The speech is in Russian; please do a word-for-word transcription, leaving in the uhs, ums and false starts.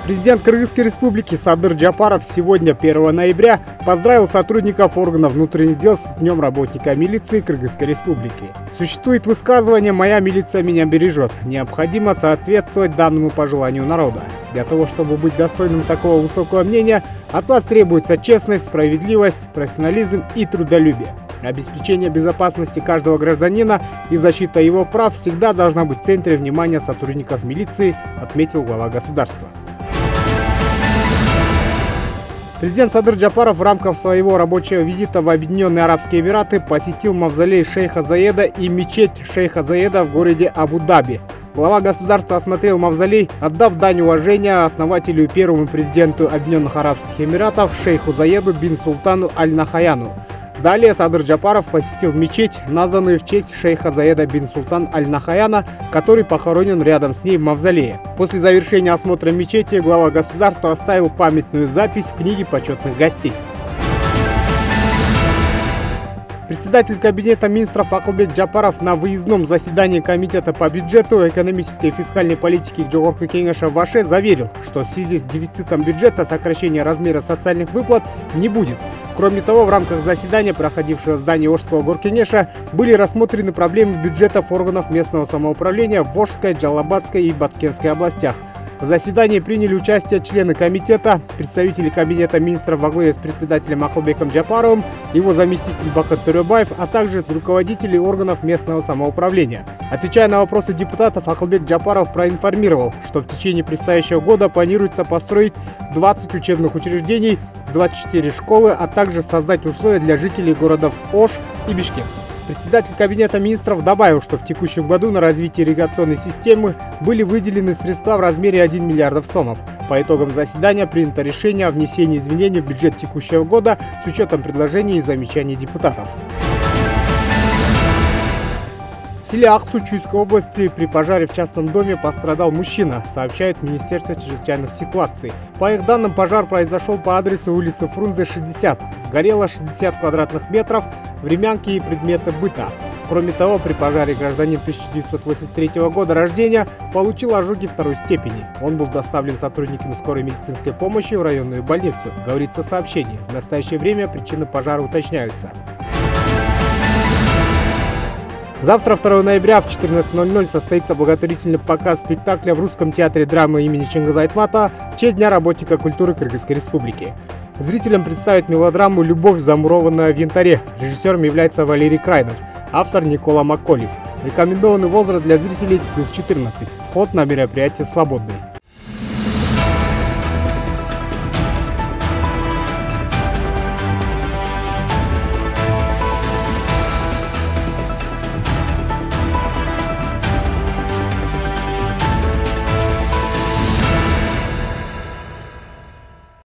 Президент Кыргызской республики Садыр Джапаров сегодня, первого ноября, поздравил сотрудников органов внутренних дел с Днем работника милиции Кыргызской республики. Существует высказывание «Моя милиция меня бережет». Необходимо соответствовать данному пожеланию народа. Для того, чтобы быть достойным такого высокого мнения, от вас требуется честность, справедливость, профессионализм и трудолюбие. Обеспечение безопасности каждого гражданина и защита его прав всегда должна быть в центре внимания сотрудников милиции, отметил глава государства. Президент Садыр Джапаров в рамках своего рабочего визита в Объединенные Арабские Эмираты посетил мавзолей шейха Заеда и мечеть шейха Заеда в городе Абу-Даби. Глава государства осмотрел мавзолей, отдав дань уважения основателю и первому президенту Объединенных Арабских Эмиратов шейху Заеду бин Султану Аль-Нахаяну. Далее Садыр Джапаров посетил мечеть, названную в честь шейха Заеда бин Султан Аль-Нахаяна, который похоронен рядом с ней в мавзолее. После завершения осмотра мечети глава государства оставил памятную запись в книге почетных гостей. Председатель Кабинета министров Акылбек Джапаров на выездном заседании Комитета по бюджету, экономической и фискальной политике Жогорку Кеңеша в Аше заверил, что в связи с дефицитом бюджета сокращения размера социальных выплат не будет. Кроме того, в рамках заседания, проходившего в здании Ошского горкенеша, были рассмотрены проблемы бюджетов органов местного самоуправления в Ошской, Джалабадской и Баткенской областях. В заседании приняли участие члены комитета, представители Кабинета министров во главе с председателем Акылбеком Джапаровым, его заместитель Бакыт Төребаев, а также руководители органов местного самоуправления. Отвечая на вопросы депутатов, Акылбек Джапаров проинформировал, что в течение предстоящего года планируется построить двадцать учебных учреждений, двадцать четыре школы, а также создать условия для жителей городов Ош и Бишкек. Председатель Кабинета министров добавил, что в текущем году на развитие ирригационной системы были выделены средства в размере одного миллиарда сомов. По итогам заседания принято решение о внесении изменений в бюджет текущего года с учетом предложений и замечаний депутатов. В селе Аксу Чуйской области при пожаре в частном доме пострадал мужчина, сообщает Министерство чрезвычайных ситуаций. По их данным, пожар произошел по адресу улицы Фрунзе, шестьдесят. Сгорело шестьдесят квадратных метров, времянки и предметы быта. Кроме того, при пожаре гражданин тысяча девятьсот восемьдесят третьего года рождения получил ожоги второй степени. Он был доставлен сотрудниками скорой медицинской помощи в районную больницу, говорится в сообщении. В настоящее время причины пожара уточняются. Завтра, второго ноября, в четырнадцать ноль ноль состоится благотворительный показ спектакля в Русском театре драмы имени Чингиза Айтматова в честь Дня работника культуры Кыргызской республики. Зрителям представят мелодраму «Любовь, замурованная в янтаре». Режиссером является Валерий Крайнов, автор Никола Макколев. Рекомендованный возраст для зрителей плюс четырнадцать. Вход на мероприятие свободный.